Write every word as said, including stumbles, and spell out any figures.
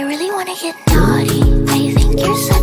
I really wanna get naughty. I think you're such